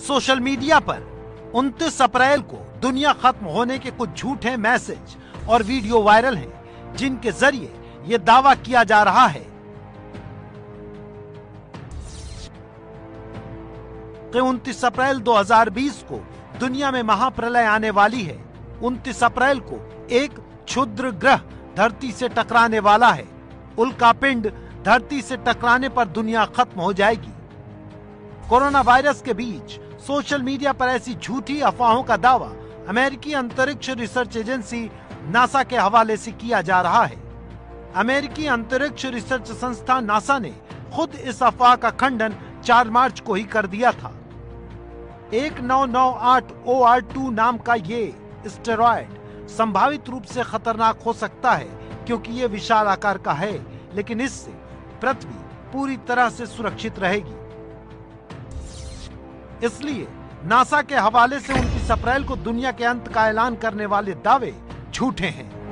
Social media पर 29 अप्रैल को दुनिया खत्म होने के कुछ झूठे मैसेज और वीडियो वायरल हैं, जिनके जरिए ये दावा किया जा रहा है कि 29 अप्रैल 2020 को दुनिया में महाप्रलय आने वाली है। 29 अप्रैल को एक क्षुद्र ग्रह धरती से टकराने वाला है। उल्कापिंड धरती से टकराने पर दुनिया खत्म हो जाएगी। कोरोना वायरस के बीच सोशल मीडिया पर ऐसी झूठी अफवाहों का दावा अमेरिकी अंतरिक्ष रिसर्च एजेंसी नासा के हवाले से किया जा रहा है। अमेरिकी अंतरिक्ष रिसर्च संस्था नासा ने खुद इस अफवाह का खंडन 4 मार्च को ही कर दिया था। 1998 OR2 नाम का ये एस्टेरॉयड संभावित रूप से खतरनाक हो सकता है, क्योंकि ये विशाल आकार का है, लेकिन इससे पृथ्वी पूरी तरह से सुरक्षित रहेगी। इसलिए नासा के हवाले से 29 अप्रैल को दुनिया के अंत का ऐलान करने वाले दावे झूठे हैं।